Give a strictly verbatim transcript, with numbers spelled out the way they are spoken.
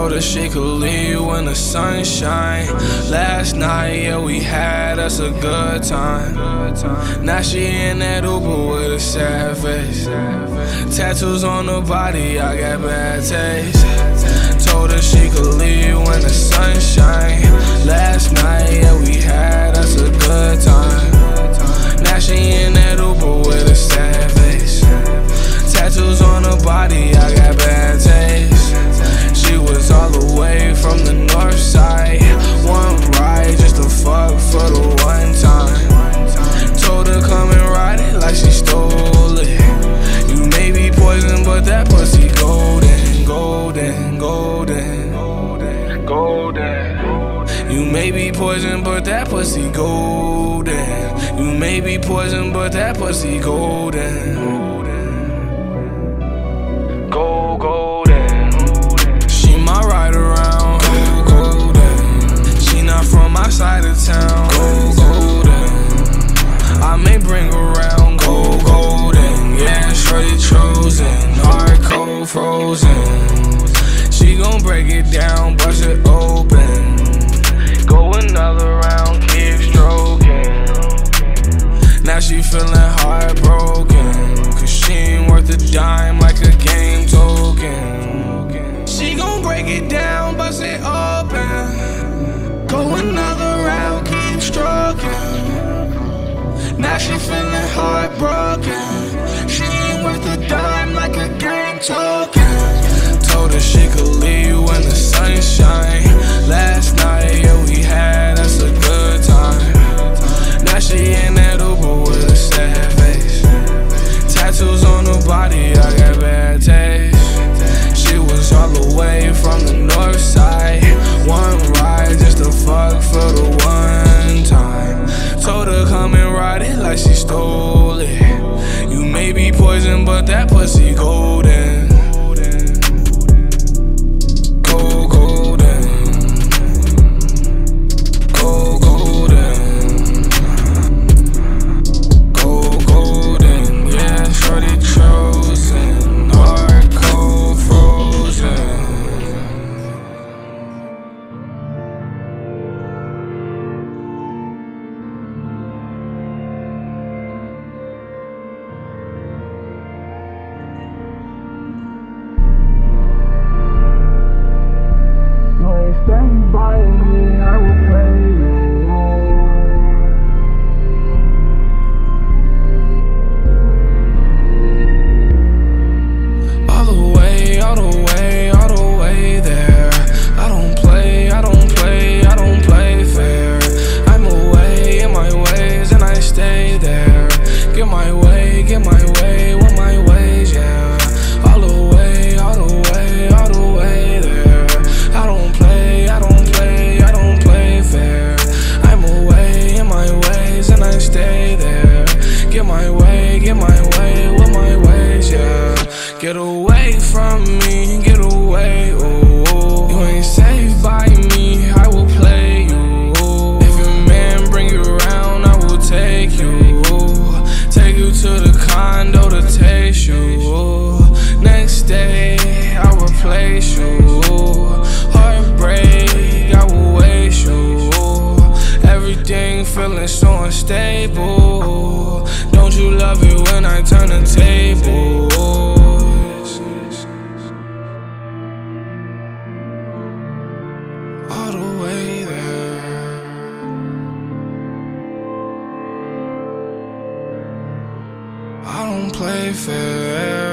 Told her she could leave when the sun shine. Last night, yeah, we had us a good time. Now she in that Uber with a sad face. Tattoos on her body, I got bad taste. Told her she could leave when the sun shine. Last night, yeah, we had us a good time. Now she in that Uber with a sad face. Tattoos on her body, I got bad taste. She was all the way from the north side. One ride just to fuck for the one time. Told her come and ride it like she stole it. You may be poison, but that pussy golden, golden, golden, golden, golden. You may be poison, but that pussy golden. You may be poison, but that pussy golden. Go golden. She my ride around. Go golden. She not from my side of town. Go golden. I may bring her around. Go golden. Yeah, shorty chosen. Hard, cold, frozen. She gon' break it down, bust it open. Go another round, keep stroking. Now she feeling heartbroken, cause she ain't worth a dime like a game token. She gon' break it down, bust it open. Go another round, keep stroking. Now she feeling heartbroken. She ain't worth a dime like a game token. Told her she could leave when the sun shine. Last night, yeah, we had us a good time. Now she in that Uber with a sad face. Tattoos on her body, I got bad taste. She was all the way from the north side. One ride just to fuck for the one time. Told her come and ride it like she stole it. You may be poison, but that pussy golden. Go golden. Go golden. Go golden. Yeah, shorty chosen. Hard, cold, frozen. Stand by me, I will play you. All the way, all the way, all the way there. I don't play, I don't play, I don't play fair. I'm away in my ways and I stay there. Get my way, get my way with my ways, yeah. All the way, all the way, all the way there. I don't play, I don't play, I don't play fair. I'm away in my ways and I stay there. Get my way, get my way with my ways, yeah. Get away from me, get away, oh. You ain't saved by me, I will play you. If your man bring you around, I will take you. Take you to the condo to taste you. Next day, I'll replace you. Heartbreak, I will waste you. Everything feeling so unstable. Don't you love it when I turn the tables? All the way there. I don't play fair.